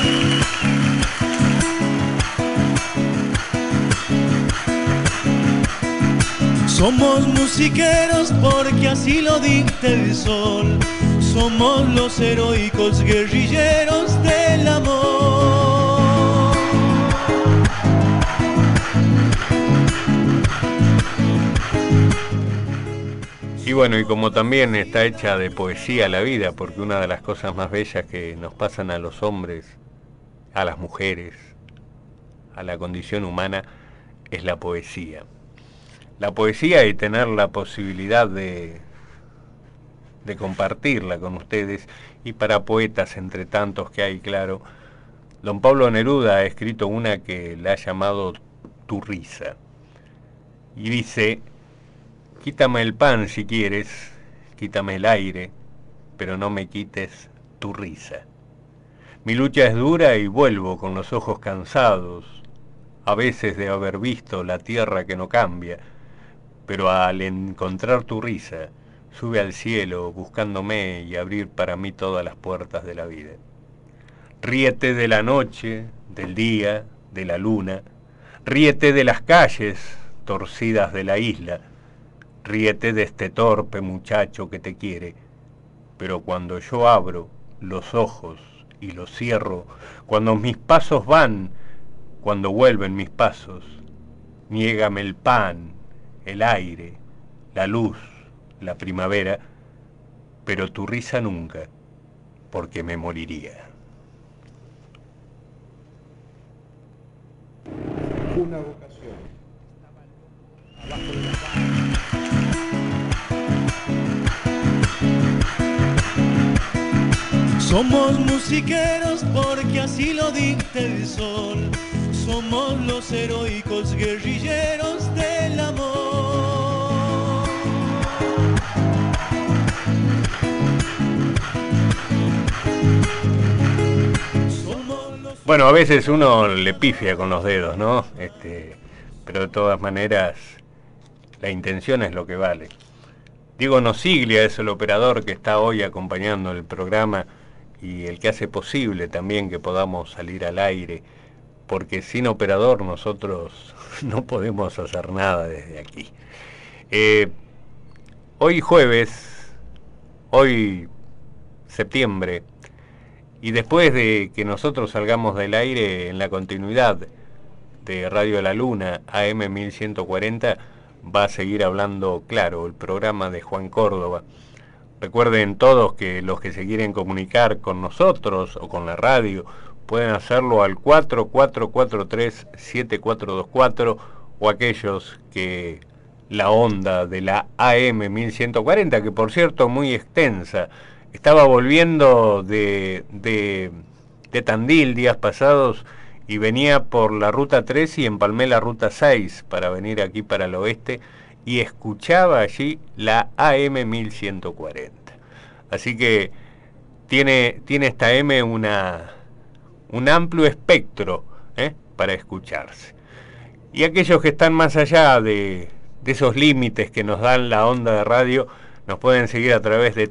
Somos musiqueros porque así lo dicta el sol, somos los heroicos guerrilleros del amor. Y bueno, y como también está hecha de poesía la vida, porque una de las cosas más bellas que nos pasan a los hombres, a las mujeres, a la condición humana, es la poesía. La poesía y tener la posibilidad de compartirla con ustedes, y para poetas entre tantos que hay, claro, don Pablo Neruda ha escrito una que le ha llamado Tu risa, y dice: quítame el pan si quieres, quítame el aire, pero no me quites tu risa. Mi lucha es dura y vuelvo con los ojos cansados, a veces de haber visto la tierra que no cambia, pero al encontrar tu risa, sube al cielo buscándome y abrir para mí todas las puertas de la vida. Ríete de la noche, del día, de la luna, ríete de las calles torcidas de la isla, ríete de este torpe muchacho que te quiere, pero cuando yo abro los ojos y los cierro, cuando mis pasos van, cuando vuelven mis pasos, niégame el pan, el aire, la luz, la primavera, pero tu risa nunca, porque me moriría. Una vocación. Somos musiqueros porque así lo dicta el sol, somos los heroicos guerrilleros del amor. Bueno, a veces uno le pifia con los dedos, ¿no? Pero de todas maneras, la intención es lo que vale. Diego Nosiglia es el operador que está hoy acompañando el programa y el que hace posible también que podamos salir al aire, porque sin operador nosotros no podemos hacer nada desde aquí. Hoy jueves, hoy septiembre, y después de que nosotros salgamos del aire en la continuidad de Radio La Luna, AM 1140, va a seguir hablando Claro, el programa de Juan Córdoba. Recuerden todos que los que se quieren comunicar con nosotros o con la radio pueden hacerlo al 4443-7424, o aquellos que la onda de la AM 1140, que por cierto muy extensa, estaba volviendo de Tandil días pasados y venía por la ruta 3 y empalmé la ruta 6 para venir aquí para el oeste y escuchaba allí la AM 1140. Así que tiene esta M un amplio espectro para escucharse. Y aquellos que están más allá de esos límites que nos dan la onda de radio, nos pueden seguir a través de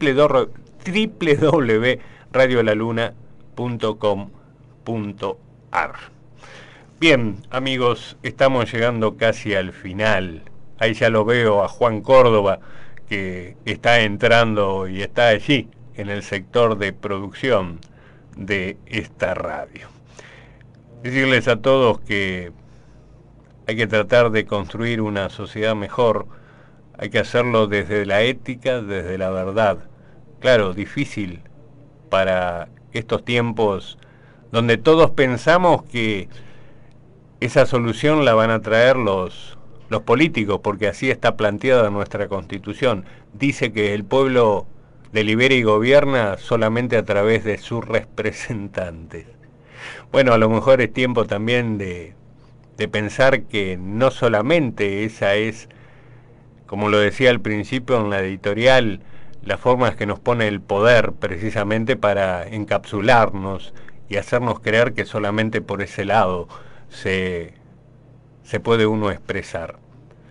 www.radiolaluna.com.ar. Bien, amigos, estamos llegando casi al final. Ahí ya lo veo a Juan Córdoba, que está entrando y está allí en el sector de producción de esta radio. Decirles a todos que hay que tratar de construir una sociedad mejor, hay que hacerlo desde la ética, desde la verdad. Claro, difícil para estos tiempos donde todos pensamos que esa solución la van a traer los los políticos, porque así está planteada nuestra Constitución, dice que el pueblo delibera y gobierna solamente a través de sus representantes. Bueno, a lo mejor es tiempo también de pensar que no solamente esa es, como lo decía al principio en la editorial, las formas que nos pone el poder precisamente para encapsularnos y hacernos creer que solamente por ese lado se puede uno expresar.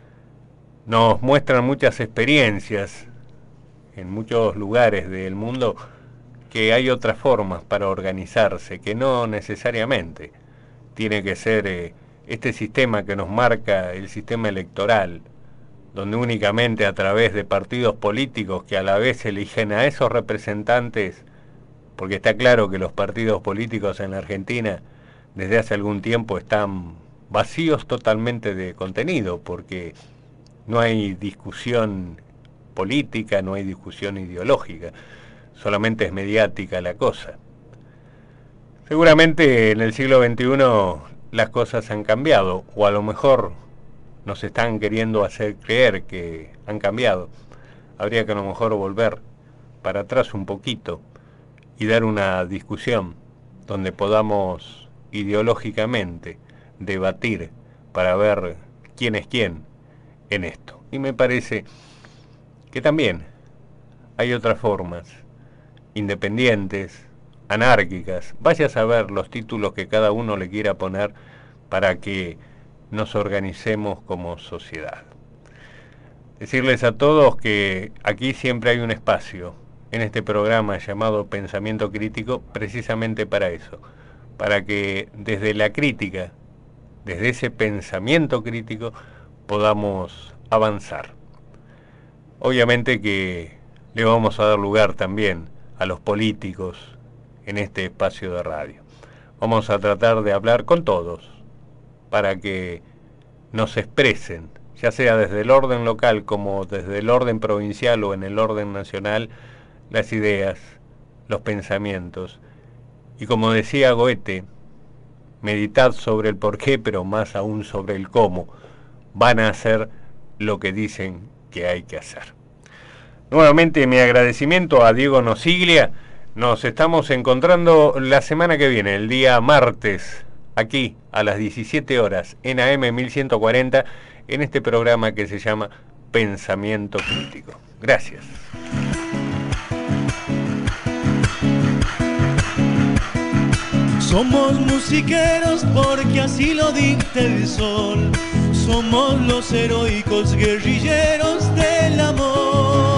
Nos muestran muchas experiencias en muchos lugares del mundo que hay otras formas para organizarse, que no necesariamente tiene que ser este sistema que nos marca el sistema electoral, donde únicamente a través de partidos políticos que a la vez eligen a esos representantes, porque está claro que los partidos políticos en la Argentina desde hace algún tiempo están vacíos totalmente de contenido, porque no hay discusión política, no hay discusión ideológica, solamente es mediática la cosa. Seguramente en el siglo XXI las cosas han cambiado, o a lo mejor nos están queriendo hacer creer que han cambiado. Habría que a lo mejor volver para atrás un poquito y dar una discusión donde podamos ideológicamente debatir para ver quién es quién en esto. Y me parece que también hay otras formas, independientes, anárquicas, vaya a saber los títulos que cada uno le quiera poner para que nos organicemos como sociedad. Decirles a todos que aquí siempre hay un espacio en este programa llamado Pensamiento Crítico, precisamente para eso, para que desde la crítica, desde ese pensamiento crítico, podamos avanzar. Obviamente que le vamos a dar lugar también a los políticos en este espacio de radio. Vamos a tratar de hablar con todos para que nos expresen, ya sea desde el orden local como desde el orden provincial o en el orden nacional, las ideas, los pensamientos. Y como decía Goethe, meditad sobre el porqué, pero más aún sobre el cómo. Van a hacer lo que dicen que hay que hacer. Nuevamente mi agradecimiento a Diego Nosiglia. Nos estamos encontrando la semana que viene, el día martes, aquí a las 17 horas en AM 1140, en este programa que se llama Pensamiento Crítico. Gracias. Somos musiqueros porque así lo dicta el sol. Somos los heroicos guerrilleros del amor.